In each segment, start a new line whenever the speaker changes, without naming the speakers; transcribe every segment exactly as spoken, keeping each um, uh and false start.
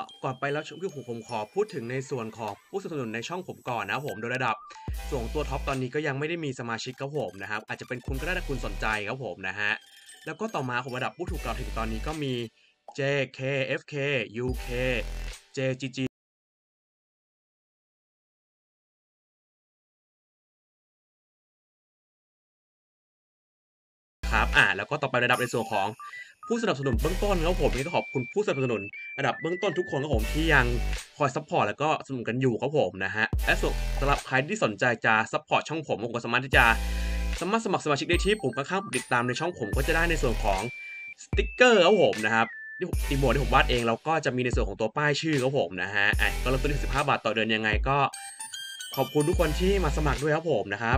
ก่อนไปแล้วคือผมผมขอพูดถึงในส่วนของผู้สนับสนุนในช่องผมก่อนนะครับผมโดยระดับส่วนตัวท็อปตอนนี้ก็ยังไม่ได้มีสมาชิกครับผมนะครับอาจจะเป็นคุณก็ได้ถ้าคุณสนใจครับผมนะฮะแล้วก็ต่อมาผมระดับผู้ถูกกล่าวถึงตอนนี้ก็มี เจ เค เอฟ เค ยู เค เจ จี จี ครับอ่าแล้วก็ต่อไประดับในส่วนของผู้สนับสนุนเบื้องต้นครับผมนี่ต้องขอบคุณผู้สนับสนุนระดับเบื้องต้นทุกคนครับผมที่ยังคอยซัพพอร์ตแล้วก็สนับสนุนกันอยู่ครับผมนะฮะและสำหรับใครที่สนใจจะซัพพอร์ตช่องผมผมก็สามารถที่จะสามารถสมัครสมาชิกได้ที่ปุ่มข้างๆติดตามในช่องผมก็จะได้ในส่วนของสติ๊กเกอร์ครับผมนะครับที่ผมตีโมดที่ผมวาดเองแล้วก็จะมีในส่วนของตัวป้ายชื่อครับผมนะฮะอ่ะก็เริ่มต้นที่สิบห้าบาทต่อเดือนยังไงก็ขอบคุณทุกคนที่มาสมัครด้วยครับผมนะครับ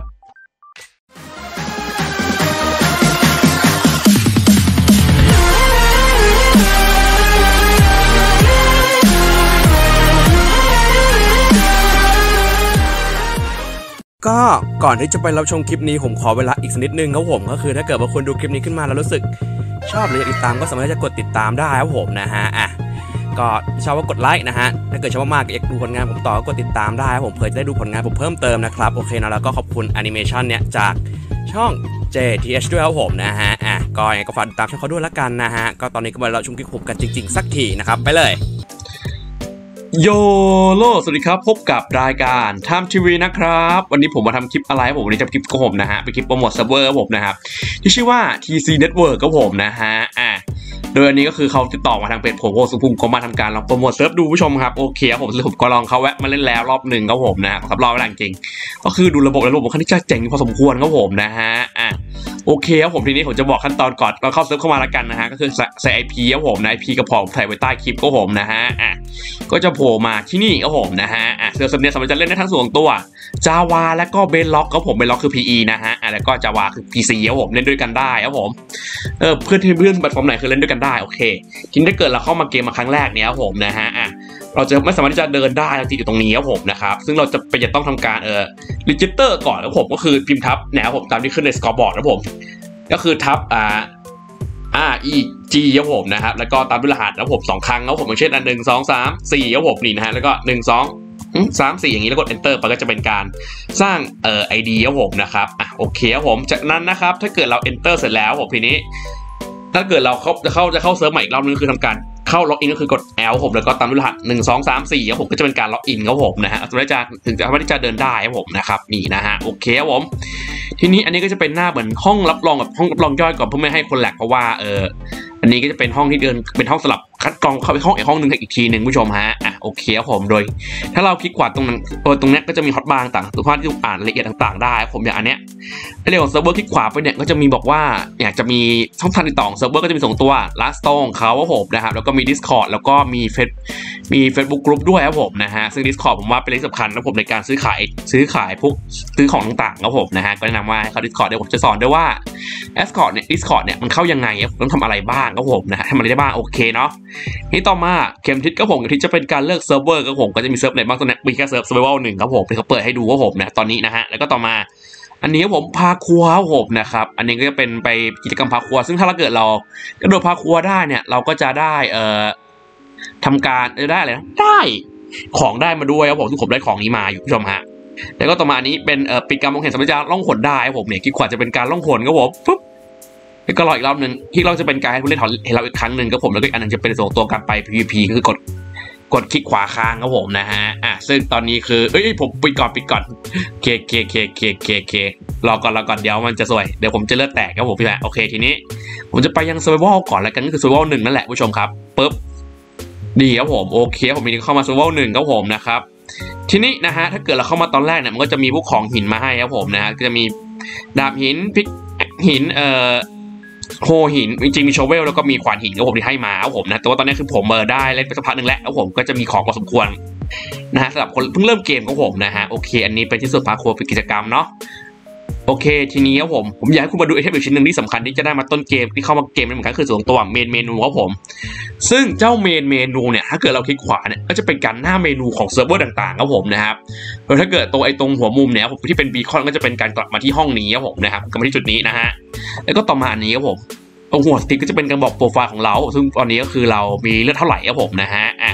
ก็ก่อนที่จะไปรับชมคลิปนี้ผมขอเวลาอีกสักนิดนึงครับผมก็คือถ้าเกิดว่าคุณดูคลิปนี้ขึ้นมาแล้วรู้สึกชอบหรืออยากติดตามก็สามารถจะกดติดตามได้ครับผมนะฮะอ่ะก็ชอบว่ากดไลค์นะฮะถ้าเกิดชอบมากๆอยากดูผลงานผมต่อก็กดติดตามได้ครับผมเพื่อจะได้ดูผลงานผมเพิ่มเติมนะครับโอเคนะแล้วก็ขอบคุณแอนิเมชันเนี่ยจากช่อง เจ ที เอช ด้วยครับผมนะฮะอ่ะก็ยังไงก็ฝากติดตามช่องเขาด้วยละกันนะฮะก็ตอนนี้ก็มาเราชมคลิปผมกันจริงๆสักทีนะครับไปเลยโยโลสวัสดีครับพบกับรายการไทม์ทีวีนะครับวันนี้ผมมาทำคลิปอะไรผมวันนี้จะคลิปของผมนะฮะเป็นคลิปโปรโมทเซิร์ฟเวอร์ผมนะครับที่ชื่อว่า ที ซี Network ครับผมนะฮะอ่ะโดยอันนี้ก็คือเขาติดต่อมาทางเพจผมโอ้สุภูมิก็มาทำการลองโปรโมทเซิร์ฟดูผู้ชมครับโอเคผมสรุปก็ลองเขาแวะมาเล่นแล้วรอบหนึ่งครับผมนะฮะครับรอบแรกจริงก็คือดูระบบแล้วระบบค่อนข้างจะเจ๋งพอสมควรครับผมนะฮะอ่ะโอเคครับผมทีนี้ผมจะบอกขั้นตอนก่อนเราเข้าเซิร์ฟเข้ามาแล้วกันนะฮะก็คือใส่ ไอ พี ครับผมนะ ไอ พี กระเพาะใส่ไว้ใต้คลิปก็ผมนะฮะอ่ะก็จะโผล่มาที่นี่ครับผมนะฮะอ่ะเซิร์ฟเนี่ยสามารถจะเล่นได้ทั้งส่วนตัว Java และก็ Bedrock ครับผม Bedrock คือ พี อี นะฮะอ่ะแล้วก็ Java คือ พี ซี ครับผมเล่นด้วยกันได้ครับผมเออเพื่อนที่เพื่อนแพลตฟอร์มไหนคือเล่นด้วยกันได้โอเคทีนี้ถ้าเกิดเราเข้ามาเกมมาครั้งแรกเนี้ยครับผมนะฮะอ่ะเราจะไม่สามารถที่จะเดินได้เราติดอยู่ตรงนี้ครับผมนะครับซึ่งเราจะไปจะต้องทำการเอ่อ register ก่อนครับผมก็คือพิมพ์ทับแนวผมตามที่ขึ้นใน scoreboard ครับผมก็คือทับอ่า R E G ครับผมนะครับแล้วก็ตามด้วยรหัสครับผมสองครั้งครับผมอย่างเช่นอันหนึ่งสองสามสี่ครับผมนี่นะฮะแล้วก็หนึ่งสองสามสี่อย่างนี้แล้วกด enter ไปก็จะเป็นการสร้างเอ่อ ไอ ดี ครับผมนะครับอ่ะโอเคครับผมจากนั้นนะครับถ้าเกิดเรา enter เสร็จแล้วผมทีนี้ถ้าเกิดเราเข้าจะเข้าจะเข้าเซิร์ฟใหม่อีกรอบนึงคือทำการเข้าล็อกอินก็คือกด L ผมแล้วก็ตามด้วยรหัสหนึ่งสองสามสี่ครับผมก็จะเป็นการล็อกอินครับผมนะฮะถึงจะถึงจะสามารถที่จะเดินได้ครับผมนะครับนี่นะฮะโอเคครับผมทีนี้อันนี้ก็จะเป็นหน้าเหมือนห้องรับรองกับห้องรับรองย่อยก่อนเพื่อไม่ให้คนแหลกเพราะว่าเอออันนี้ก็จะเป็นห้องที่เดินเป็นห้องสลับคัดกรองเข้าไปห้องอีกห้องนึงอีกทีหนึ่งผู้ชมฮะอ่ะโอเคครับผมโดยถ้าเราคลิกขวาตรงนั้นตรงนี้ก็จะมีฮอตบาร์ต่างๆตัวภาพที่อ่านรายละเอียดต่างๆได้ผมอย่างอันเนี้ยในเรื่องของเซิร์ฟเวอร์คลิกขวาไปเนี่ยก็จะมีบอกว่าอยากจะมีช่องทางติดต่อเซิร์ฟเวอร์ก็จะมีสองตัว Laststone เขาครับผมนะครับแล้วก็มี Discord แล้วก็มีเฟซมี Facebook Group ด้วยครับผมนะฮะซึ่ง Discord ผมว่าเป็นเรื่องสำคัญนะผมในการซื้อขายซื้อขายพวกซื้อของต่างๆครับผมนะฮะก็แนะนำว่าเข้า Discord เดี๋ยวผมจะสอนด้วยว่า Discord เนี่ย Discord เนี่ยมันเข้ายังไงต้องทำอะไรบ้างครับผมนะฮะทำอะไรได้บ้างโอเคเนาะนี่ต่อมาเข็มทิศครับผมเข็มทิศจะเป็นการเลือกเซิร์ฟเวอร์ครับผมก็จะมีเซิร์ฟไหนบ้างตอนนี้มีแค่เซิร์ฟ Survival หนึ่งครับผมที่เขาเปิดให้ดูครับผมนะตอนนี้นะฮะแล้วก็ต่อมาอันนี้ครับผมพาครัวครับผมนะครับอันนี้ก็จะเป็นไปกิจกรรมพาครัวซึ่งถ้าเราเกิดเรากระโดดพาครัวได้เนี่ยเราก็จะได้เอ่อทำการได้อะไรนะได้ของได้มาด้วยครับผมซึ่งผมได้ของนี้มาอยู่ผู้ชมฮะแล้วก็ต่อมานี้เป็นเอ่อปิดการมองเห็นสามารถจะล่องหนได้ครับผมเนี่ยคลิกขวาจะเป็นการล่องหนครับผมปุ๊บแล้วก็รออีกรอบนึงที่เราจะเป็นการให้ผู้เล่นถอนเห็นเราอีกครั้งหนึ่งครับผมแล้วก็อีกอันนึงจะเป็นส่งตัวการไป พี วี พี ก็คือกดกดคลิกขวาค้างครับผมนะฮะอ่ะซึ่งตอนนี้คือเอ้ยผมปิดก่อนปิดก่อนเคเคเคเคเคเครอก่อนรอก่อนเดี๋ยวมันจะสวยเดี๋ยวผมจะเลือดแตกครับผมพี่แหละโอเคทีนี้ผมจะไปยัง Survival ก่อนแล้วกันก็คือ Survival หนึ่งนั่นแหละผู้ชมครับปึ๊บดีครับผมโอเคผมมีเข้ามา Survival หนึ่งครับผมนะครับทีนี้นะฮะถ้าเกิดเราเข้ามาตอนแรกเนี่ยมันก็จะมีพวกของหินมาให้ครับผมนะฮะก็จะมีดาบหินพิกหินเอ่อโฮหินจริงๆมีโชเวลแล้วก็มีขวานหินครับผมที่ให้มาครับผมนะแต่ว่าตอนนี้คือผมเบอร์ได้เล่นไปสักพักหนึ่งแล้วครับผมก็จะมีของพอสมควรนะฮะสำหรับคนเพิ่งเริ่มเกมของผมนะฮะโอเคอันนี้เป็นที่สุดพาครัวเป็นกิจกรรมเนาะโอเคทีนี้ครับผมผมอยากให้คุณมาดูไอเทมอีกชิ้นหนึ่งที่สำคัญที่จะได้มาต้นเกมที่เข้ามาเกมเหมือนกันคือส่วนตัวเมนเมนูครับผมซึ่งเจ้าเมนเมนูเนี่ยถ้าเกิดเราคลิกขวาเนี่ยก็จะเป็นการหน้าเมนูของเซิร์ฟเวอร์ต่างๆครับผมนะครับโดยถ้าเกิดตัวไอ้ตรงหัวมุมเนี่ยผมที่เป็นบีคอนก็จะเป็นการกลับมาที่ห้องนี้ครับผมนะครับกลับมาที่จุดนี้นะฮะแล้วก็ต่อมาอันนี้ครับผมตรงหัวสติ๊กก็จะเป็นการบอกโปรไฟล์ของเราซึ่งตอนนี้ก็คือเรามีเลือดเท่าไหร่ครับผมนะฮะอ่ะ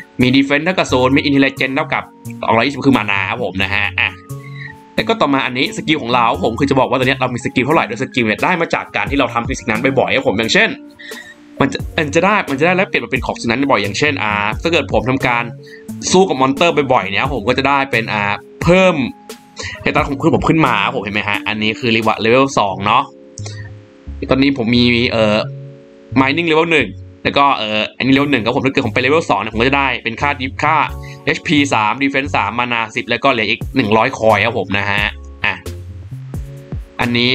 มี defense เท่ากับศูนย์มี intelligence เท่ากับสองร้อยยี่สิบคือมานาครับผมนะฮะอ่ะแล้วก็ต่อมาอันนี้สกิลของเราผมคือจะบอกว่าตอนนี้เรามีสกิลเท่าไหร่โดยสกิลเนี่ยได้มาจากการที่เราทำสิ่งนั้นบ่อยๆครับผมอย่างเช่นมันจะมันจะได้มันจะได้แล้วเปลี่ยนมาเป็นของสิ่งนั้นบ่อยอย่างเช่นอ่าถ้าเกิดผมทำการสู้กับมอนเตอร์บ่อยๆเนี่ยผมก็จะได้เป็นอ่าเพิ่มเฮตัสของขึ้นผมขึ้นมาผมเห็นไหมฮะอันนี้คือรีวัตเลเวลสองเนาะตอนนี้ผมมีเอ่อ mining level หนึ่งแล้วก็เอ่ออันนี้เลเวลหนึ่งครับผมถ้าเกิดผมไปเลเวลสองเนี่ยผมก็จะได้เป็นค่าดิฟค่า เอช พี สาม defense สาม mana สิบแล้วก็เหลืออีกหนึ่งร้อยคอยครับผมนะฮะอ่ะอันนี้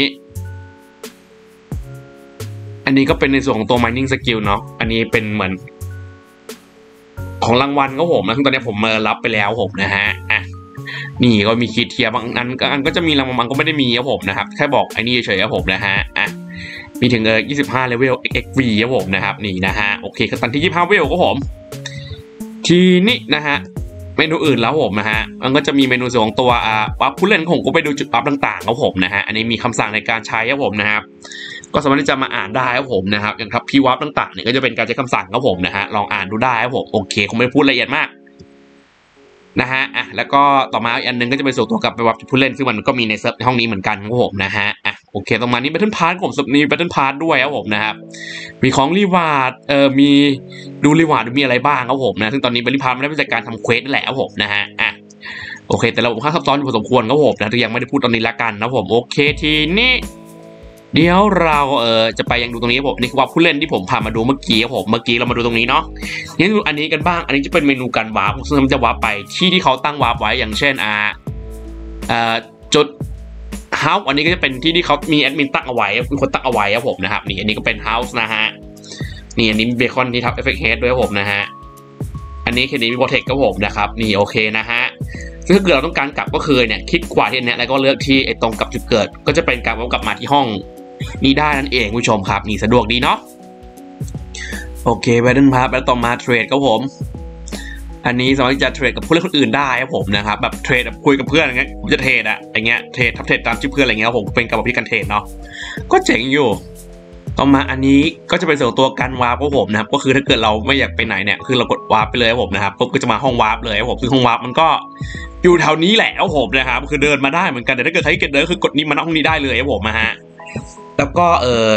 อันนี้ก็เป็นในส่วนของตัว mining skill เนาะอันนี้เป็นเหมือนของรางวัลครับผมนะซึ่งตอนนี้ผมมารับไปแล้วผมนะฮะอ่ะนี่ก็มีคีย์เทียบางอันก็อันก็จะมีรางวัลก็ไม่ได้มีครับผมนะครับแค่บอกไอ้นี่เฉยๆครับผมนะฮะอ่ะมีถึงเออยี่สิบห้าเลเวล เอ็กซ์ วี ครับผมนะครับนี่นะฮะโอเคขั้นตอนที่ยี่สิบห้าเลเวลครับผมทีนี้นะฮะเมนูอื่นแล้วผมนะฮะมันก็จะมีเมนูส่วนของตัวอ่าปั๊บผู้เล่นของผมก็ไปดูจุดปั๊บต่างๆครับผมนะฮะอันนี้มีคำสั่งในการใช้ครับผมนะครับก็สามารถที่จะมาอ่านได้ครับผมนะครับอย่างครับพีวับต่างๆเนี่ยก็จะเป็นการใช้คำสั่งครับผมนะฮะลองอ่านดูได้ครับผมโอเคคงไม่พูดละเอียดมากนะฮะอ่ะแล้วก็ต่อมาอีกอันนึงก็จะเป็นส่วนตัวกับไปวับผู้เล่นซึ่งมันก็มีในเซิร์ฟในห้องนี้เหมือนกันครับผมนะฮะอ่ะโอเคต่อมานี้ Battle Pass ผมมี Battle Pass ด้วยครับผมนะครับมีของรีวาร์ดเอ่อมีดูรีวาร์ดมีอะไรบ้างครับผมนะซึ่งตอนนี้ Battle Pass ไม่ได้เป็นจากการทำเควสนั่นแหละครับผมนะฮะอ่ะโอเคแต่เราผมค่าซับซ้อนอยู่พอสมควรครับผมนะที่ยังไม่ได้พูดตอนนี้ละกันนะผมโอเคทีนี้เดี๋ยวเราเออจะไปยังดูตรงนี้ครับผมนี่คือว่าผู้เล่นที่ผมพามาดูเมื่อกี้ครับผมเมื่อกี้เรามาดูตรงนี้เนาะนี่ดูอันนี้กันบ้างอันนี้จะเป็นเมนูการวาร์ปซึ่งมันจะวาร์ปไปที่ที่เขาตั้งวาร์ปไว้อย่างเช่นอ่าเอ่อจุดเฮาส์อันนี้ก็จะเป็นที่ที่เขามีแอดมินตั้งเอาไว้มีคนตั้งเอาไว้ครับผมนะครับนี่อันนี้ก็เป็นเฮาส์นะฮะนี่อันนี้มีเบคอนที่ทับเอฟเฟกต์เฮดด้วยครับผมนะฮะอันนี้แค่นี้มีโปรเทคครับผมนะครับนี่โอเคนะฮะซึ่งถ้าเกิดเราต้องการกลับก็คือเนี่ยคลิกขวาที่นี้แล้วก็เลือกที่ไอ้ตรงกับจุดเกิดก็จะเป็นการกลับมาที่ห้องนี่ได้นั่นเองผู้ชมครับนี่สะดวกดีเนาะโอเคไปเดินพาแล้วต่อมาเทรดครับผมอันนี้สามารถที่จะเทรดกับผู้เล่นคนอื่นได้ครับผมนะครับแบบเทรดแบบคุยกับเพื่อนอย่างเงี้ยผมจะเทรดอะอย่างเงี้ยเทรดทับเทรดตามชื่อเพื่อนอะไรเงี้ยผมเป็นกับพี่กันเทรดเนาะก็เจ๋งอยู่ต่อมาอันนี้ก็จะเป็นส่วนตัวการวาร์ปของผมนะครับก็คือถ้าเกิดเราไม่อยากไปไหนเนี่ยคือเรากดวาร์ปไปเลยครับผมนะครับก็จะมาห้องวาร์ปเลยครับผมซึ่งห้องวาร์ปมันก็อยู่แถวนี้แหละครับผมนะครับคือเดินมาได้เหมือนกันแต่ถ้าเกิดใครเกิดเดินคือกดนี้มาห้องนี้ได้เลยครับผมนะฮะแล้วก็เออ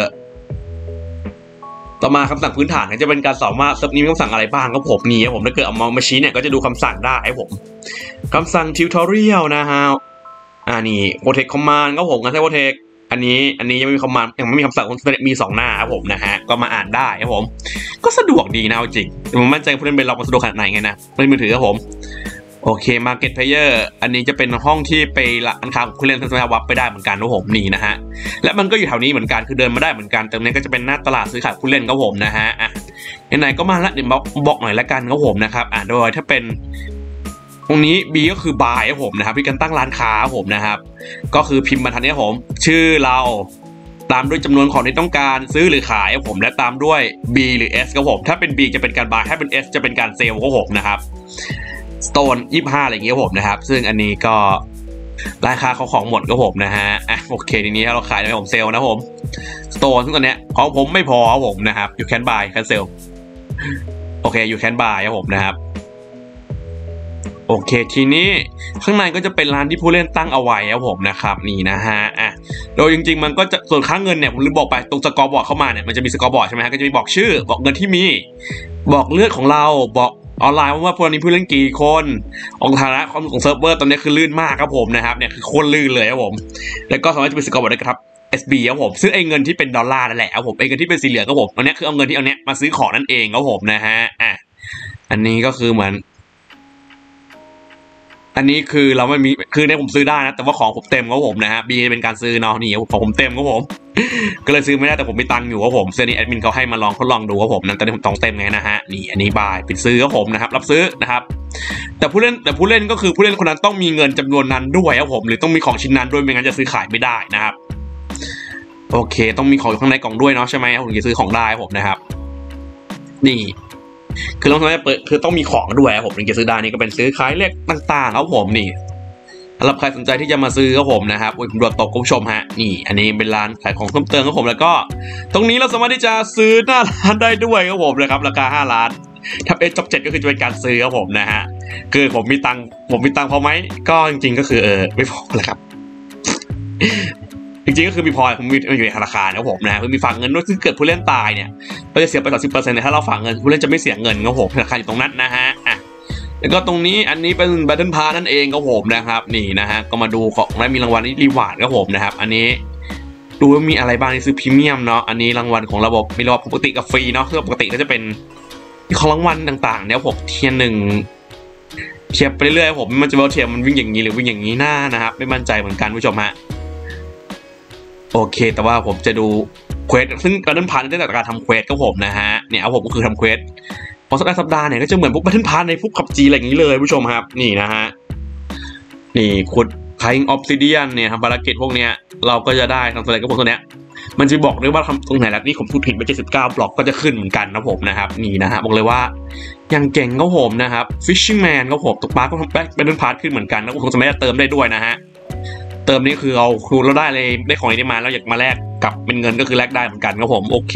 ต่อมาคำสั่งพื้นฐานจะเป็นการสอนว่าเซิร์ฟนี้มีคำสั่งอะไรบ้างครับผมนี่ครับผมถ้าเกิดเอามามาชี้เนี่ยก็จะดูคำสั่งได้ครับผมคำสั่งทิวทอเรียลนะฮะอ่านี่โปรเทคคอมมานด์ครับผมการใช้โปรเทคอันนี้อันนี้ยังไม่มีคอมมานด์ยังไม่มีคำสั่งมีสองหน้าครับผมนะฮะก็มาอ่านได้ครับผมก็สะดวกดีนะจริงผมมั่นใจผู้เล่นเป็นเรามันสะดวกขนาดไหนไงนะเล่นมือถือครับผมโอเค Market Player อันนี้จะเป็นห้องที่ไปร้านค้าผู้เล่นสามารถวับไปได้เหมือนกันครับผมนี่นะฮะและมันก็อยู่แถวนี้เหมือนกันคือเดินมาได้เหมือนกันตรงนี้ก็จะเป็นหน้าตลาดซื้อขายผู้เล่นครับผมนะฮะอ่ะไหนๆก็มาละเดี๋ยวบอกบอกหน่อยละกันครับผมนะครับอ่ะโดยถ้าเป็นตรงนี้ B ก็คือบายครับผมนะครับที่การตั้งร้านค้าครับผมนะครับก็คือพิมพ์บรรทัดนี้ครับผมชื่อเราตามด้วยจำนวนของที่ต้องการซื้อหรือขายครับผมและตามด้วย B หรือ S ครับผมถ้าเป็น B จะเป็นการบายถ้าเป็น S จะเป็นการเซลล์ครับผมนะครับสโตนยี่สิบห้าอะไรอย่างเงี้ยผมนะครับซึ่งอันนี้ก็ราคาเขาของหมดก็ผมนะฮะอ่ะโอเคทีนี้เราขายในผมเซลนะผมสโตนซึ่งตอนเนี้ยของผมไม่พอครับผมนะครับอยู่แคนบายแคนเซลโอเคอยู่แคนบายครับผมนะครับโอเคทีนี้ข้างในก็จะเป็นร้านที่ผู้เล่นตั้งเอาไว้ครับผมนะครับนี่นะฮะอ่ะโดยจริงๆมันก็จะส่วนค่าเงินเนี่ยผมลืมบอกไปตรงสกอร์บอร์ดเข้ามาเนี่ยมันจะมีสกอร์บอร์ดใช่ไหมฮะก็จะมีบอกชื่อบอกเงินที่มีบอกเลือดของเราบอกออนไลน์ว่าพวกนี้ผู้เล่นกี่คนองฐานะของเซิร์ฟเวอร์ตอนนี้คือลื่นมากครับผมนะครับเนี่ยคือโคตรลื่นเลยครับผมแล้วก็สามารถจะเป็นสกอร์บอร์ดได้ครับ เอส บี ครับผมซึ่งไอ้เงินที่เป็นดอลลาร์นั่นแหละครับผมไอ้เงินที่เป็นสีเหลืองครับผมอันนี้คือเอาเงินที่เอาเนี้ยมาซื้อของนั่นเองครับผมนะฮะอ่ะอันนี้ก็คือเหมือนอันนี้คือเราไม่มีคือในผมซื้อได้นะแต่ว่าของผมเต็มครับผมนะฮะ B เป็นการซื้อเนาะนี่ของผมเต็มครับผมก็เลยซื้อไม่ได้แต่ผมมีตังค์อยู่ครับผมเสื้อนี้แอดมินเขาให้มาลองทดลองดูครับผมนั่นตอนนี้ผมต้องเต็มไงนะฮะนี่อันนี้บายเป็นซื้อครับผมนะครับรับซื้อนะครับแต่ผู้เล่นแต่ผู้เล่นก็คือผู้เล่นคนนั้นต้องมีเงินจำนวนนั้นด้วยครับผมหรือต้องมีของชิ้นนั้นด้วยไม่งั้นจะซื้อขายไม่ได้นะครับโอเคต้องมีของอยู่ข้างในกล่องด้วยเนาะใช่ไหมผมจะซื้อของได้ผมนะครับนี่คือต้องเปิดคือต้องมีของด้วยครับผมถึงจะซื้อได้นี่ก็เป็นซื้อขายเลขต่างๆครับผมนี่สำหรับใครสนใจที่จะมาซื้อครับผมนะครับโอ้ยผมดูตกคุณผู้ชมฮะนี่อันนี้เป็นร้านขายของเพิ่มเติมครับผมแล้วก็ตรงนี้เราสามารถที่จะซื้อหน้าร้านได้ด้วยครับผมนะครับราคาห้าล้านทับเอจ็อบเจ็ดก็คือจะเป็นการซื้อครับผมนะฮะคือผมมีตังผมมีตังพอไหมก็จริงๆก็คือเออไม่พอแหละครับจริงๆก็คือมีพอผมมีอยู่ในธนาคารครับผมนะฮะคือมีฝากเงินด้วยซึ่งเกิดผู้เล่นตายเนี่ยเราจะเสียไปต่อสิบเปอร์เซ็นต์ถ้าเราฝากเงินผู้เล่นจะไม่เสียเงินครับผมธนาคารอยู่ตรงนั้นนะฮะอ่ะแล้วก็ตรงนี้อันนี้เป็น Battle Pass นั่นเองครับผมนะครับนี่นะฮะก็มาดูของและมีรางวัลนี้รีวาร์ดครับผมนะครับอันนี้ดูว่ามีอะไรบ้างนี่ซื้อพรีเมียมเนาะอันนี้รางวัลของระบบมีระบบปกติกับฟรีเนาะคือปกติก็จะเป็นของรางวัลต่างๆเนี่ยผมเทียนหนึ่งเทียบไปเรื่อยๆผมมันจะว่าเทียบมันวิ่งอย่างนี้หรือวิ่งอย่างนี้หน้านะครับไม่มั่นใจเหมือนกันผู้ชมฮะโอเคแต่ว่าผมจะดูเควสซึ่งการเดินผ่านได้จากการทำเควสครับผมนะฮะเนี่ยเอาผมก็คือทำเควสพอสัปดาห์สัปดาห์เนี่ยก็จะเหมือนพวกแบทเทิลพาร์ทในพวกขับจีอะไรอย่างนี้เลยผู้ชมครับนี่นะฮะนี่ขุดไคลออฟซิเดียนเนี่ยทำภารกิจพวกเนี้ยเราก็จะได้ทำอะไรกับพวกตัวเนี้ยมันจะบอกด้วยว่าทำตรงไหนแล้วนี่ผมพูดผิดไปเจ็ดสิบเก้าบล็อกก็จะขึ้นเหมือนกันนะผมนะครับนี่นะฮะบอกเลยว่ายังเก่งก็ผมนะครับฟิชชิ่งแมนก็ผมตกปลาก็ทำแบทเทิลพาร์ทขึ้นเหมือนกันแล้วผมสามารถเติมได้ด้วยนะฮะเติมนี่คือเอาครูเราได้เลยได้ของนี้มาแล้วอยากมาแลกกับเป็นเงินก็คือแลกได้เหมือนกันครับผมโอเค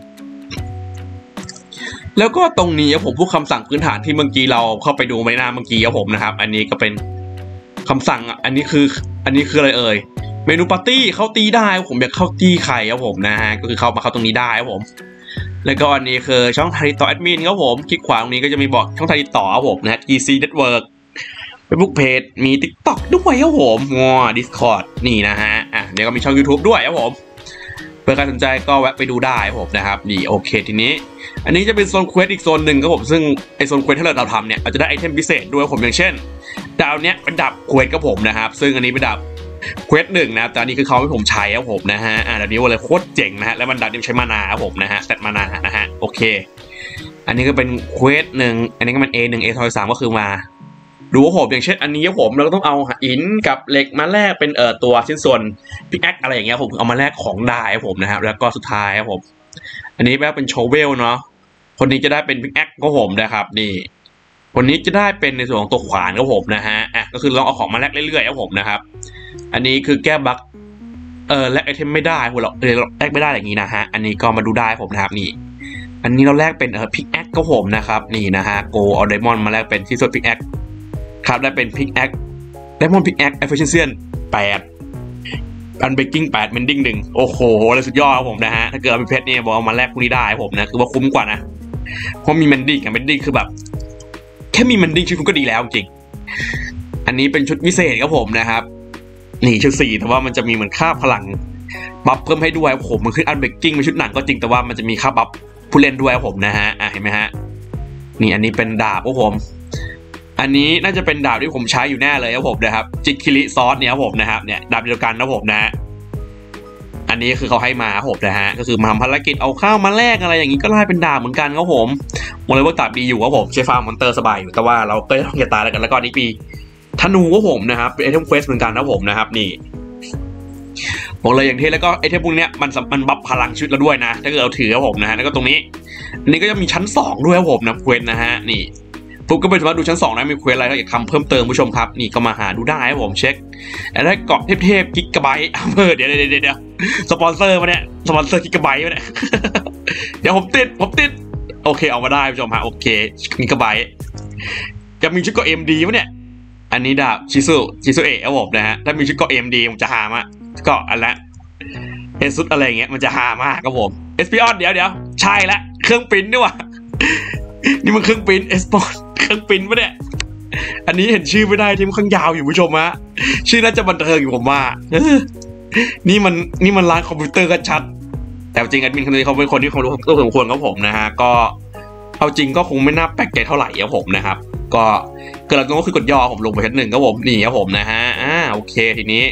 แล้วก็ตรงนี้ผมพวกคำสั่งพื้นฐานที่เมื่อกี้เราเข้าไปดูไม่น่าเมื่อกี้ครับผมนะครับอันนี้ก็เป็นคำสั่งอันนี้คืออันนี้คืออะไรเอ่ยเมนูปาร์ตี้เข้าตีได้ผมอยากเข้าตีใครครับผมนะฮะก็คือเข้ามาเข้าตรงนี้ได้ครับผมแล้วก็อันนี้คือช่องทางติดต่อแอดมินครับผมคลิกขวาตรงนี้ก็จะมีบอกช่องทางติดต่อครับผมนะฮะ จี ซี Network Facebook Page มี TikTok ด้วยครับผมว้า Discord นี่นะฮะอ่ะเดี๋ยวก็มีช่อง YouTube ด้วยครับผมเพื่อใครสนใจก็แวะไปดูได้ครับผมนะครับนี่โอเคทีนี้อันนี้จะเป็นโซนเควสอีกโซนหนึ่งครับผมซึ่งไอโซนเควสที่เราทำเนี่ยอาจจะได้ไอเทมพิเศษด้วยผมอย่างเช่นดาวเนี้ยเป็นดาบเควสครับผมนะครับซึ่งอันนี้เป็นดาบเควสหนึ่งนะแต่อันนี้คือเขาให้ผมใช้ครับผมนะฮะอ่าดาบนี้ว่าเลยโคตรเจ๋งนะฮะแล้วมันดาบนี้ใช้มานาครับผมนะฮะสเตตมานานะฮะโอเคอันนี้ก็เป็นเควสหนึ่งอันนี้ก็เป็น เอ หนึ่ง เอ สาม ก็คือมาดูว่าผมอย่างเช่นอันนี้ครับผมเราก็ต้องเอาหินกับเหล็กมาแลกเป็นเอ่อตัวชิ้นส่วนพิกแอคอะไรอย่างเงี้ยผมเอามาแลกของได้ครับผมนะครับแล้วก็สุดท้ายครับผมอันนี้แบบเป็นโชเวลเนาะคนนี้จะได้เป็นพิกแอคครับผมนะครับนี่คนนี้จะได้เป็นในส่วนของตัวขวานครับผมนะฮะอ่ะก็คือเราเอาของมาแลกเรื่อยๆครับผมนะครับอันนี้คือแก้บั๊กเออแลกไอเทมไม่ได้เราเออแลกไม่ได้อย่างนี้นะฮะอันนี้ก็มาดูได้ผมนะครับนี่อันนี้เราแลกเป็นเอ่อพิกแอคครับผมนะครับนี่นะฮะโกเอาไดมอนด์มาแลกเป็นที่ส่วนพิกแอคครับได้เป็นพิกแอคไดมอนด์พิกแอคเอฟฟิเชนเซียนแปดอันเบกกิ้งแปดเมนดิ้งหนึ่งโอ้โหอะไรสุดยอดครับผมนะฮะถ้าเกิดเอาเป็นเพชรเนี่ยบอกเอามาแลกพวกนี้ได้ผมนะคือว่าคุ้มกว่านะเพราะมีเมนดิ้งกับเมนดิ้งคือแบบแค่มีเมนดิ้งชุดคุณก็ดีแล้วจริงอันนี้เป็นชุดพิเศษครับผมนะครับนี่ชุดสี่แต่ว่ามันจะมีเหมือนค่าพลังบัฟเพิ่มให้ด้วยผมมันขึ้นอันเบกกิ้งเป็นชุดหนังก็จริงแต่ว่ามันจะมีค่าบัฟผู้เล่นด้วยครับผมนะฮะอ่ะเห็นไหมฮะนี่อันนี้เป็นดาบครับผมอันนี้น่าจะเป็นดาบที่ผมใช้อยู่แน่เลยครับผมนะครับจิตคิริซอสเนี่ยครับผมนะครับเนี่ยดาบเดียวกันนะผมนะอันนี้คือเขาให้มาครับผมนะฮะก็คือมาทำภารกิจเอาข้าวมาแลกอะไรอย่างนี้ก็ไล่เป็นดาบเหมือนกันครับผมบอกเลยว่าดาบดีอยู่ครับผมใช้ฟาร์มมอนเตอร์สบายอยู่แต่ว่าเราก็ต้องอย่าตายแล้วกันแล้วก็นี้ปีธนูครับผมนะครับเป็นไอเทมเควสเหมือนกันนะผมนะครับนี่บอกเลยอย่างที่แล้วก็ไอเทมพวกนี้มันมันบัฟพลังชีวิตเราด้วยนะถ้าเกิดเราถือครับผมนะฮะแล้วก็ตรงนี้อันนี้ก็จะมีชั้นสองด้วยครับผมนะเควสนะฮะนี่ปุ๊บก็ไปสามารถดูชั้นสองนะมีเควสอะไรถ้าอยากทำเพิ่มเติมผู้ชมครับนี่ก็มาหาดูได้ครับผมเช็คแล้วได้เกาะเทพๆกิกะไบต์เออเดี๋ยวเดี๋ยวเดี๋ยวสปอนเซอร์มาเนี่ยสปอนเซอร์กิกะไบต์มาเนี่ยเดี๋ยวผมติดผมติดโอเคเอามาได้ผู้ชมฮะโอเคกิกะไบต์จะมีชุดเกาะเอ็มดีมั้ยเนี่ยอันนี้ดาบชิซุชิซุเอะครับผมนะฮะถ้ามีชุดเกาะเอ็มดีผมจะหามากเกาะอันละเอซุดอะไรอย่างเงี้ยมันจะหามากครับผมเอสพีออนเดี๋ยวเดี๋ยวใช่ละเครื่องปริ้นด้วยว่ะนี่มันเครื่องปริ้นเอสปอนเครื่องปริ้นปะเนี่ยอันนี้เห็นชื่อไม่ได้ที่มันข้างยาวอยู่ผู้ชมฮะชื่อน่าจะบันเทิงอยู่ผมว่านี่มันนี่มันร้านคอมพิวเตอร์ก็ชัดแต่จริงแอดมินคนนี้เขาเป็นคนที่เขารู้ตัวสมควรครับผมนะฮะก็เอาจริงก็คงไม่น่าแปลกใจเท่าไหร่ครับผมนะครับก็เกิดอะไรก็คือกดย่อผมลงไปชั้นหนึ่งครับผมนี่ครับผมนะฮะอ่าโอเคทีนี้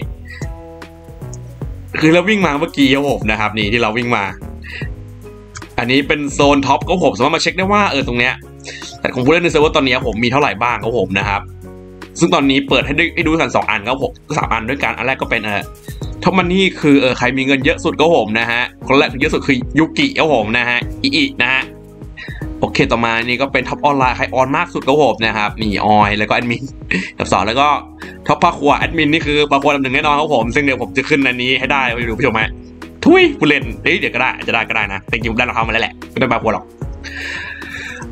คือเราวิ่งมาเมื่อกี้ครับผมนะครับนี่ที่เราวิ่งมาอันนี้เป็นโซนท็อปก็ผมสามารถมาเช็คได้ว่าเออตรงเนี้ยแต่ของผู้เล่นในเซิร์ฟเวอร์ตอนนี้ผมมีเท่าไหร่บ้างครับผมนะครับซึ่งตอนนี้เปิดให้ให้ดูกันสองอันครับผมสามอันด้วยกันอันแรกก็เป็นเออท็อปมันนี่คือเออใครมีเงินเยอะสุดก็ผมนะฮะคนแรกเยอะสุดคือยูกิครับผมนะฮะอีอีนะฮะโอเคต่อมานี่ก็เป็นท็อปออนไลน์ใครออนมากสุดก็ผมนะครับนี่ออยแล้วก็แอดมินกับสองแล้วก็ท็อปพ่อครัวแอดมินนี่คือพ่อครัวลำหนึ่งแน่นอนครับผมซึ่งเดี๋ยวผมจะขึ้นอันนี้ให้ได้ไปดูผู้ชมฮะทุยผู้เล่นเดี๋ยวก็ได้จะได้ก็ได้นะแต่จริงๆได้เราเข้ามาแล้วแหละไม่ได้พ่อครัวหรอก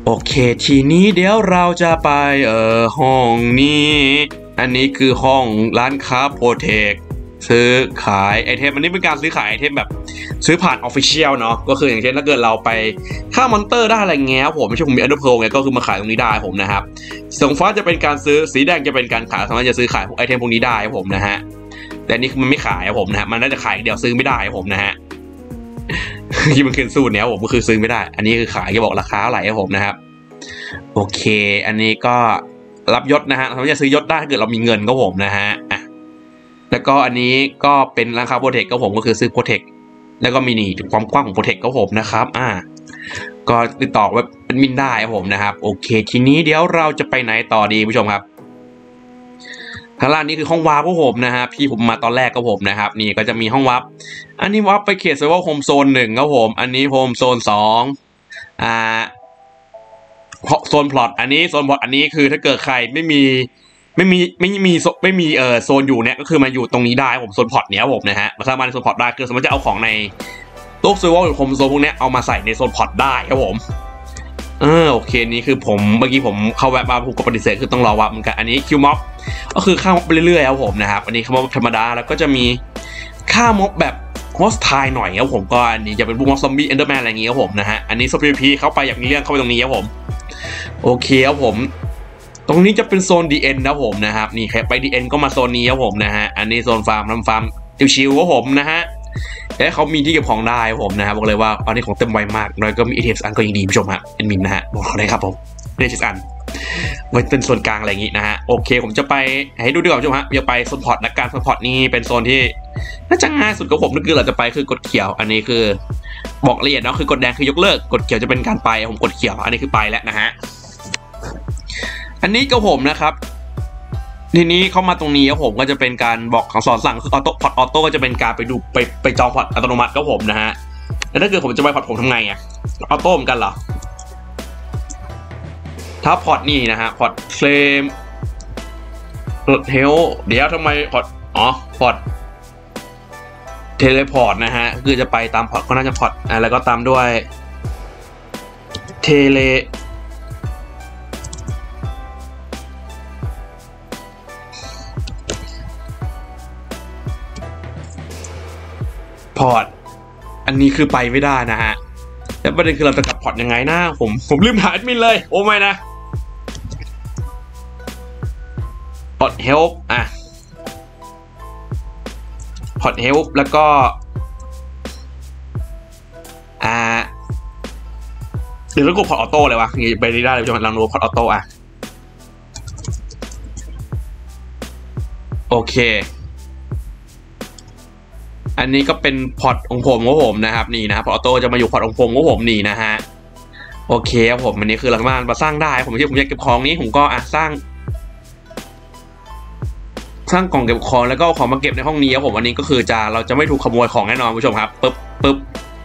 โอเคทีนี้เดี๋ยวเราจะไปเอ่อห้องนี้อันนี้คือห้องร้านค้าโปรเทคซื้อขายไอเทมอันนี้เป็นการซื้อขายไอเทมแบบซื้อผ่านออฟฟิเชียลเนาะก็คืออย่างเช่นถ้าเกิดเราไปฆ่ามอนเตอร์ได้อะไรเงี้ยผมไม่ใช่ผมมีอันเดอร์โพลไงก็คือมาขายตรงนี้ได้ผมนะครับสีฟ้าจะเป็นการซื้อสีแดงจะเป็นการขายสามารถจะซื้อขายพวกไอเทมพวกนี้ได้ผมนะฮะแต่นี่คือมันไม่ขายผมนะฮะมันน่าจะขายเดี๋ยวซื้อไม่ได้ผมนะฮะที่มันคือสูตรเนี้ยผมก็คือซื้อไม่ได้อันนี้คือขายจะบอกราคาอะไรผมนะครับโอเคอันนี้ก็รับยศนะฮะสามารถจะซื้อยศได้ถ้าเกิดเรามีเงินก็ผมนะฮะอ่ะแล้วก็อันนี้ก็เป็นราคาโปรเทคก็ผมก็คือซื้อโปรเทคแล้วก็มีนี่ความกว้างของโปรเทคก็ผมนะครับอ่าก็ติดต่อเว็บเป็นมินได้ครับผมนะครับโอเคทีนี้เดี๋ยวเราจะไปไหนต่อดีผู้ชมครับข้างล่างนี้คือห้องวาร์ปของผมนะฮะพี่ผมมาตอนแรกก็ผมนะครับนี่ก็จะมีห้องวาร์ปอันนี้วาร์ปไปเขตเซอร์ไวโฮมโซนหนึ่งครับผมอันนี้โฮมโซนสองอ่าโซนพลอตอันนี้โซนพลอตอันนี้คือถ้าเกิดใครไม่มีไม่มีไม่มีไม่มีเอ่อโซนอยู่เนี่ยก็คือมาอยู่ตรงนี้ได้ผมโซนพอร์ตเนี้ยผมนะฮะมาสร้างบ้านในโซนพอร์ตได้คือสมมติจะเอาของในโลกเซอร์ไวโฮมโซนพวกนี้เอามาใส่ในโซนพอร์ตได้ครับผมเออโอเคนี่คือผมเมื่อกี้ผมเข้าแวะมาผมก็ปฏิเสธคือต้องรอวับเหมือนกันอันนี้คิวม็อบก็คือฆ่าม็อบไปเรื่อยๆครับผมนะครับอันนี้คือม็อบธรรมดาแล้วก็จะมีฆ่าม็อบแบบฮอสไทล์หน่อยครับผมก็อันนี้จะเป็นพวกม็อบซอมบี้เอนเดอร์แมนอะไรอย่างงี้ครับผมนะฮะอันนี้โซพีพีเข้าไปอย่างมีเรื่องเข้าไปตรงนี้ครับผมโอเคครับผมตรงนี้จะเป็นโซน ดี เอ็น นะผมนะครับนี่ใครไป ดี เอ็น ก็มาโซนนี้ครับผมนะฮะอันนี้โซนฟาร์มทำฟาร์มชิวๆครับผมนะฮะและเขามีที่เก็บของได้ครับผมนะครับบอกเลยว่าตอนนี้ของเต็มไวมากแล้วก็มี เอ ที เอ็ม อันก็ยังดีผู้ชมฮะเอ็นมินนะฮะบอกเลยครับผมเรียกอันไว้เป็นโซนกลางอะไรอย่างงี้นะฮะโอเคผมจะไปให้ดูดีกว่าผู้ชมฮะจะไปโซนพอร์ตนะการโซนพอร์ตนี่เป็นโซนที่น่าจะง่ายสุดกับผมนั่นคือเราจะไปคือกดเขียวอันนี้คือบอกละเอียดเนาะคือกดแดงคือยกเลิกกดเขียวจะเป็นการไปผมกดเขียวอันนี้คือไปแล้วนะฮะอันนี้ก็ผมนะครับทีนี้เข้ามาตรงนี้ครับผมก็จะเป็นการบอกของสอนสั่งคือออโต้พอร์ตออโต้ก็จะเป็นการไปดูไปไปจองพอร์ตอัตโนมัติครับผมนะฮะแล้วถ้าเกิดผมจะไปพอร์ตผมทำไงอ่ะออโต้เหมือนกันเหรอถ้าพอร์ตนี่นะฮะพอร์ตเคลมเฮลเดี๋ยวทำไมพอร์ตอ๋อพอร์ตเทเลพอร์ตนะฮะคือจะไปตามพอร์ตก็น่าจะพอร์ตอ่ะแล้วก็ตามด้วยเทเลพอร์ตอันนี้คือไปไม่ได้นะฮะแล้วประเด็นคือเราจะกลับพอร์ตยังไงนะผมผมลืมถามแอดมินเลยโอ้ไม่นะพอร์ตเฮลป์อ่ะพอร์ตเฮลป์แล้วก็อ่าเดี๋ยวเรากดพอร์ตออโต้เลยวะงี้ไปได้เลยผู้ชมลองดูพอร์ตออโต้อ่ะโอเคอันนี้ก็เป็นพอร์ตของผมของผมนะครับนี่นะครับพอร์ตออโต้จะมาอยู่พอร์ตของผมของผมนี่นะฮะโอเคครับผมอันนี้คือเราสามารถมาสร้างได้ผมที่ผมอยากเก็บของนี้ผมก็อ่ะสร้างสร้างกล่องเก็บของแล้วก็ของมาเก็บในห้องนี้ครับผมอันนี้ก็คือจะเราจะไม่ถูกขโมยของแน่นอนผู้ชมครับปึ๊บปึ๊บ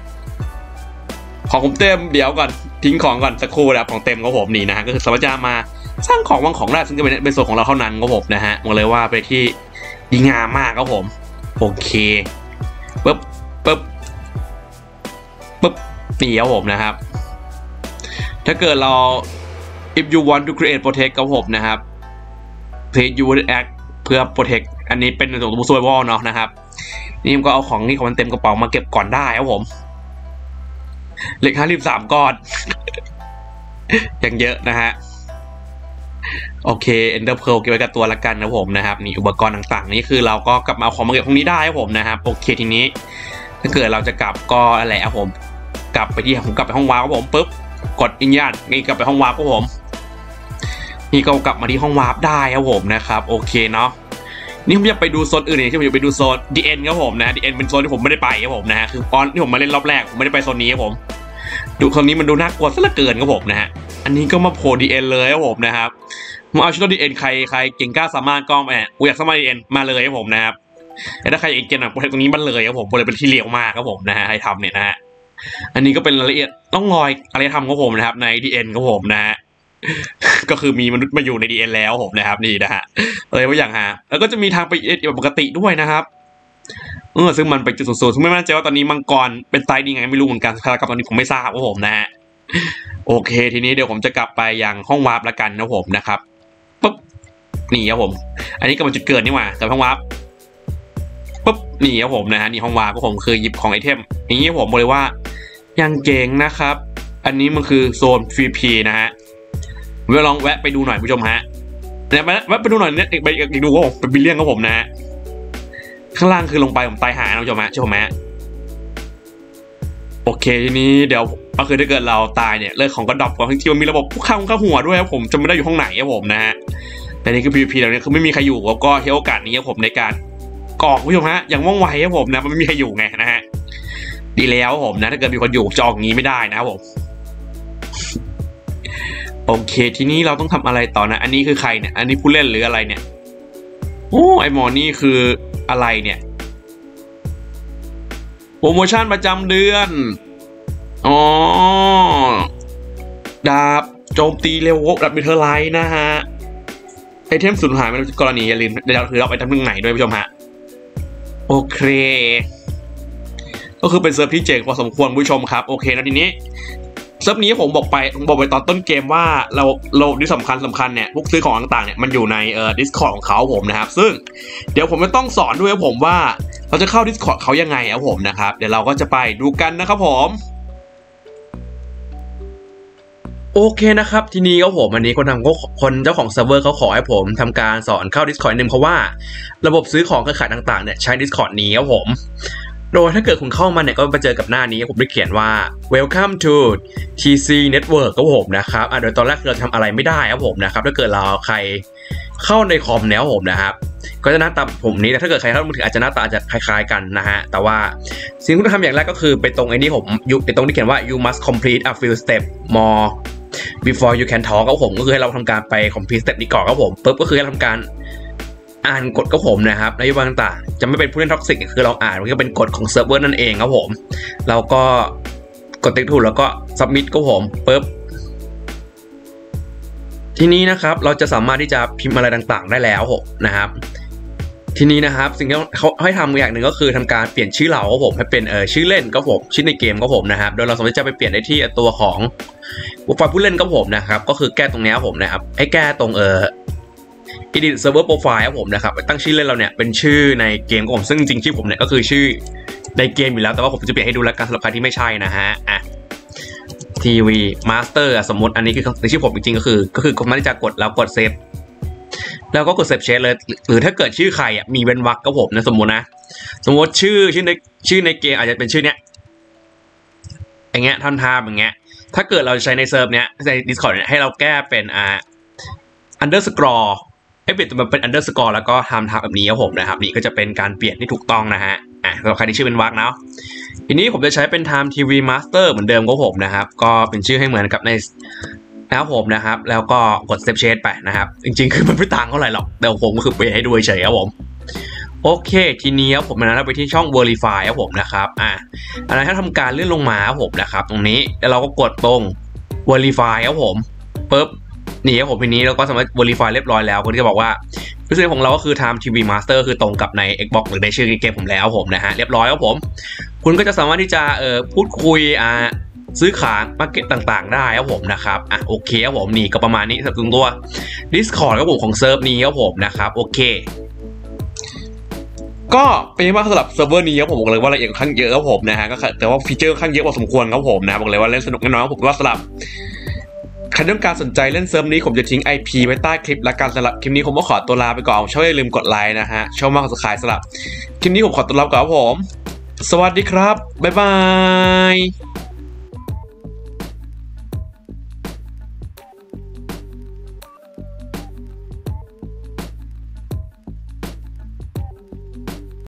ของผมเต็มเดี๋ยวก่อนทิ้งของก่อนสักครู่แล้วของเต็มครับผมนี่นะฮะก็คือสามารถจะมาสร้างของวางของได้ซึ่งจะเป็นเป็นส่วนของเราเท่านั้นครับผมนะฮะบอกเลยว่าเป็นที่ดีงามมากครับผมโอเคปึ๊บปึ๊บปึ๊บนี่ครับผมนะครับถ้าเกิดเรา if you want to create protect ครับผมนะครับ please you would act เพื่อ protect อันนี้เป็นในส่วนของ survival เนาะนะครับนี่มันก็เอาของนี่ของมันเต็มกระเป๋ามาเก็บก่อนได้ครับผมเหล็กห้าสิบสามก้อนอย่างเยอะนะฮะโอเค Ender Pearl เก็บไว้กับตัวละกันนะผมนะครับนี่อุปกรณ์ต่างๆนี่คือเราก็กลับมาเอาของมาเก็บพวกนี้ได้ครับผมนะครับโอเคทีนี้ถ้าเกิดเราจะกลับก็อะไรครับผมกลับไปที่ผมกลับไปห้องวาร์ปครับผมปุ๊บกดอินยันนี่กลับไปห้องวาร์ปครับผมนี่ก็กลับมาที่ห้องวาร์ปได้ครับผมนะครับโอเคเนาะนี่ผมอยากไปดูโซนอื่นที่ผมอยากไปดูโซน ดี เอ็น ครับผมนะ ดี เอ็น เป็นโซนที่ผมไม่ได้ไปครับผมนะฮะคือตอนที่ผมมาเล่นรอบแรกผมไม่ได้ไปโซนนี้ครับผมดูครั้งนี้มันดูน่ากลัวซะเหลือเกินครับผมนะฮะอันนี้ก็มาโผล่ ดี เอ็น เลยครับผมนะครับมาเอาชุด ดี เอ็น ใครใครเก่งกล้าสามารถก็แหมกูอยากสมัคร ดี เอ็น มาเลยครับผมนะครับแต่ถ้าใครอยากเก่งหนักโปรเจกต์ตรงนี้มันเลยครับผมเลยเป็นที่เลี้ยวมากครับผมนะฮะให้ทำเนี่ยนะฮะอันนี้ก็เป็นรายละเอียดต้องรอยอะไรทำครับผมนะครับใน ดี เอ็น ครับผมนะฮะก็คือมีมนุษย์มาอยู่ใน ดี เอ็น แล้วผมนะครับนี่นะฮะเลยว่าอย่างฮะแล้วก็จะมีทางไปเอ็นปกติด้วยนะครับเออซึ่งมันไปจุดสูงสุดซึ่งไม่แน่ใจว่าตอนนี้มังกรเป็นไตดีไงไม่รู้เหมือนกันครับตอนนี้ผมไม่ทราบครับผมนะฮะโอเคทีนี้เดี๋ยวผมจะกลับไปยังห้องวาร์ปละกันนะผมนะครับปุ๊บนี่ครับผมอันนี้ก็เป็นจุดเกิดนี่หว่ากับห้องวาร์ปปุ๊บนี่ครับผมนะฮะนี่ห้องวาร์ปก็ผมคือหยิบของไอเทมอย่างนี้ผมบอกเลยว่ายังเจ๋งนะครับอันนี้มันคือโซน ฟรี พี นะฮะเวลาลองแวะไปดูหน่อยผู้ชมฮะเนี่ยแวะไปดูหน่อยเนี่ยไปดูว่าผมเป็นบิลเลียนครับผมนะฮะข้างล่างคือลงไปผมตายหานะผู้ชมฮะใช่ไหมโอเคทีนี้เดี๋ยวก็คือถ้าเกิดเราตายเนี่ยเรื่องของก็ดรอปก่อนที่มันมีระบบข้างข้างหัวด้วยครับผมจะไม่ได้อยู่ห้องไหนครับผมนะฮะแต่นี่คือ พี วี พี แล้วเนี่ยคือไม่มีใครอยู่แล้วก็ใช้โอกาสนี้ครับผมในการกรอกผู้ชมฮะอย่างว่องไวครับผมนะมันไม่มีใครอยู่ไงนะฮะดีแล้วผมนะถ้าเกิดมีคนอยู่จะออกงี้ไม่ได้นะครับผมโอเคทีนี้เราต้องทำอะไรต่อนะอันนี้คือใครเนี่ยอันนี้ผู้เล่นหรืออะไรเนี่ยโอ้ไอหมอนี่คืออะไรเนี่ยโปรโมชั่นประจำเดือนอ๋อดาบโจมตีเร็วดับมิเทอร์ไลท์นะฮะไอเทมสูญหายไม่รู้กรณีอย่าลืมเดี๋ยวคือเราไปทำเรื่องไหนด้วยผู้ชมฮะโอเคก็คือเป็นเซิร์ฟที่เจ๋งพอสมควรผู้ชมครับโอเคแล้วทีนี้เซิร์ฟนี้ผมบอกไปผมบอกไปตอนต้นเกมว่าเราเราที่สำคัญสำคัญเนี่ยพวกซื้อของต่างๆเนี่ยมันอยู่ในเอ่อ Discord ของเขาผมนะครับซึ่งเดี๋ยวผมจะต้องสอนด้วยครับผมว่าเราจะเข้า Discord เขายังไงครับผมนะครับเดี๋ยวเราก็จะไปดูกันนะครับผมโอเคนะครับทีนี้ก็ผมอันนี้คนทำคนเจ้าของเซิร์ฟเวอร์เขาขอให้ผมทำการสอนเข้า Discord นึงเพราะว่าระบบซื้อของเครือข่ายต่างๆเนี่ยใช้ Discord นี้ครับผมโดยถ้าเกิดคุณเข้ามาเนี่ยก็ไปเจอกับหน้านี้ผมได้เขียนว่า welcome to ที ซี network ครับผมนะครับอ่ะโดยตอนแรกเราทำอะไรไม่ได้ครับผมนะครับถ้าเกิดเราใครเข้าในคอมแล้วผมนะครับก็จะหน้าตาผมนี้แต่ถ้าเกิดใครเข้ามือถืออาจจะหน้าตาอาจจะคล้ายๆกันนะฮะแต่ว่าสิ่งที่ต้องทำอย่างแรกก็คือไปตรงไอ้นี่ผมอยู่ไปตรงที่เขียนว่า you must complete a few step more before you can talk ครับผมก็คือให้เราทำการไป complete step นี้ก่อนครับผมปุ๊บก็คือให้ทำการอ่านกฎก็ผมนะครับนโยบายต่างๆจะไม่เป็นผู้เล่นท็อกซิกคือเราอ่านมันก็เป็นกฎของเซิร์ฟเวอร์นั่นเองครับผมเราก็กดติ๊กถูกแล้วก็ submit ก็ผมปุ๊บทีนี้นะครับเราจะสามารถที่จะพิมพ์อะไรต่างๆได้แล้วนะครับทีนี้นะครับสิ่งที่เขาให้ทำอย่างหนึ่งก็คือทำการเปลี่ยนชื่อเราครับผมให้เป็นเออชื่อเล่นก็ผมชื่อในเกมก็ผมนะครับโดยเราสามารถจะไปเปลี่ยนได้ที่ตัวของฝ่ายผู้เล่นก็ผมนะครับก็คือแก้ตรงนี้ผมนะครับให้แก้ตรงเออedit server profile ครับผมนะครับตั้งชื่อเล่นเราเนี่ยเป็นชื่อในเกมของผมซึ่งจริงๆชื่อผมเนี่ยก็คือชื่อในเกมอยู่แล้วแต่ว่าผมจะเปลี่ยนให้ดูแล้วกันสำหรับใครที่ไม่ใช่นะฮะอ่ะ ที วี Master สมมติอันนี้คือชื่อผมจริงๆก็คือก็คือคนที่จะกดแล้วกดเซฟแล้วก็กดเซฟเชทเลยหรือถ้าเกิดชื่อใครอ่ะมีเว้นวรรคก็ผมนะสมมตินะสมมติชื่อชื่อในชื่อในเกมอาจจะเป็นชื่อเนี้ยอย่างเงี้ยท่านทาอย่างเงี้ยถ้าเกิดเราใช้ในเซิร์ฟเนี้ยใน Discord เนี่ยให้เราแก้เป็นอ่า underscoreให้เปลี่ยนตัวเป็น underscore แล้วก็ทำทำแบบนี้ครับผมนะครับนี่ก็จะเป็นการเปลี่ยนที่ถูกต้องนะฮะอ่ะสำหรับใครที่ชื่อเป็นวรรคเนาะทีนี้ผมจะใช้เป็น time ที วี master เหมือนเดิมครับผมนะครับก็เป็นชื่อให้เหมือนกับในแล้วผมนะครับแล้วก็กด save change ไปนะครับจริงๆคือมันไม่ต่างเท่าไหร่หรอกแต่ผมก็คือเปลี่ยนให้ดูเฉยครับผมโอเคทีนี้ครับผมนะเราไปที่ช่อง verify ครับผมนะครับอ่ะอันนั้นถ้าทำการเลื่อนลงมาครับผมนะครับตรงนี้แล้วเราก็กดตรง verify ครับผมปุ๊บนี่ครับผมทีนี้เราก็สามารถ verify เรียบร้อยแล้วคนที่จะบอกว่าพิเศษของเราก็คือ time ที วี master คือตรงกับใน Xbox หรือในชื่อเกมผมแล้วผมนะฮะเรียบร้อยครับผมคุณก็จะสามารถที่จะเอ่อพูดคุยอ่าซื้อขายมาร์เก็ตต่างๆได้ครับผมนะครับอ่ะโอเคครับผมนี่ก็ประมาณนี้สำหรับตัว Discord ครับผมของเซิร์ฟนี้ครับผมนะครับโอเคก็เป็นยังไงบ้างสำหรับเซิร์ฟเวอร์นี้ครับผมบอกเลยว่าละเอียดค่อนข้างเยอะครับผมนะฮะก็แต่ว่าฟีเจอร์ค่อนข้างเยอะพอสมควรครับผมนะบอกเลยว่าเล่นสนุกแน่นอนครับผมว่าสำหรับใครต้องการสนใจเล่นเซิร์ฟนี้ผมจะทิ้ง ไอ พี ไว้ใต้คลิปและการสำหรับคลิปนี้ผมก็ขอตัวลาไปก่อนช่วยอย่าลืมกดไลค์นะฮะชอบมากกดซับสไครบ์สำหรับคลิปนี้ผมขอตัวลาไปก่อนครับผมสวัสดีครับบ๊ายบาย